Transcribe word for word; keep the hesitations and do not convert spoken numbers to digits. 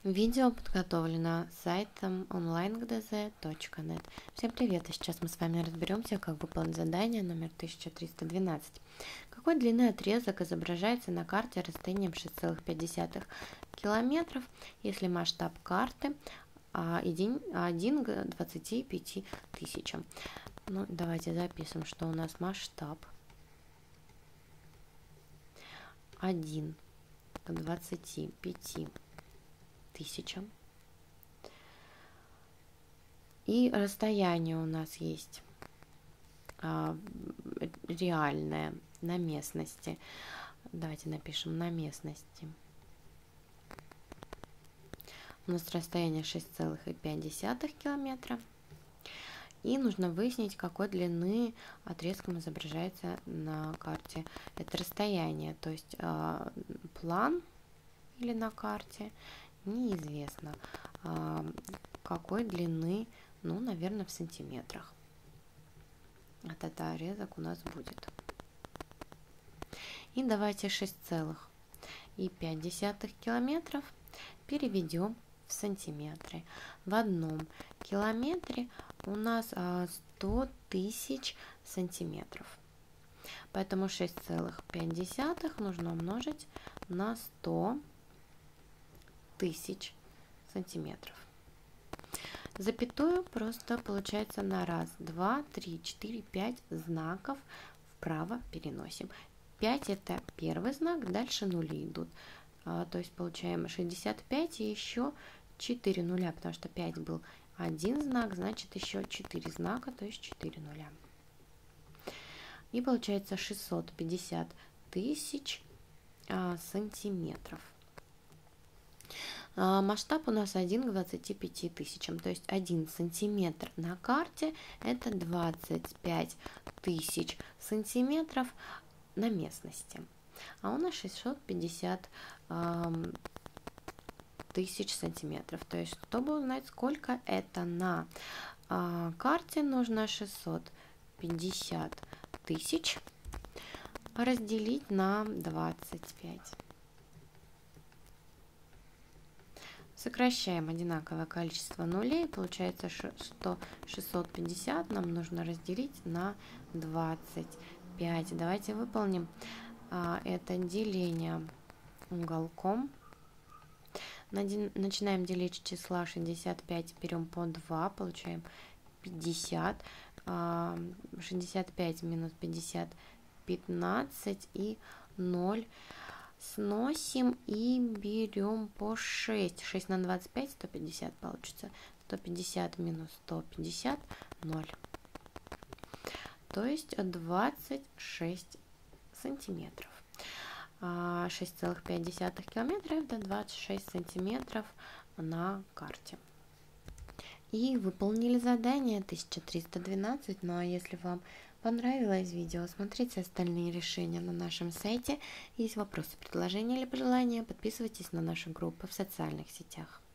Видео подготовлено сайтом онлайн гэ дэ зэ точка нет. Всем привет! И сейчас мы с вами разберемся, как выполнить задание номер тысяча триста двенадцать. Какой длины отрезок изображается на карте расстоянием шесть целых пять десятых километров, если масштаб карты один к двадцати пяти тысячам. Ну, давайте запишем, что у нас масштаб один к двадцати пяти тысячам. И расстояние у нас есть а, реальное на местности. Давайте напишем на местности. У нас расстояние шесть целых пять десятых километра. И нужно выяснить, какой длины отрезком изображается на карте это расстояние. То есть а, план или на карте неизвестно, а, какой длины, ну, наверное, в сантиметрах. Вот это отрезок у нас будет. И давайте шесть целых пять десятых километров переведем в сантиметры. В одном километре у нас а, сто тысяч сантиметров. Поэтому шесть целых пять десятых нужно умножить на сто тысяч сантиметров. Запятую просто получается на раз, два, три, четыре, пять знаков вправо переносим. пять это первый знак, дальше нули идут. А, то есть получаем шестьдесят пять и еще четыре нуля, потому что пять был один знак, значит еще четыре знака, то есть четыре нуля. И получается шестьсот пятьдесят тысяч а, сантиметров. Масштаб у нас один к двадцати пяти тысячам, то есть один сантиметр на карте это двадцать пять тысяч сантиметров на местности. А у нас шестьсот пятьдесят тысяч сантиметров. То есть, чтобы узнать, сколько это на а, карте, нужно шестьсот пятьдесят тысяч разделить на двадцать пять. Сокращаем одинаковое количество нулей, получается, что шестьсот пятьдесят нам нужно разделить на двадцать пять. Давайте выполним а, это деление уголком. Начинаем делить числа шестьдесят пять, берем по два, получаем пятьдесят. А, шестьдесят пять минус пятьдесят, пятнадцать и ноль. Сносим и берем по шесть. шесть на двадцать пять, сто пятьдесят получится. сто пятьдесят минус сто пятьдесят, ноль. То есть двадцать шесть сантиметров. шесть целых пять десятых километра это двадцать шесть сантиметров на карте. И выполнили задание тысяча триста двенадцать. Ну а если вам понравилось видео, смотрите остальные решения на нашем сайте. Есть вопросы, предложения или пожелания, подписывайтесь на нашу группу в социальных сетях.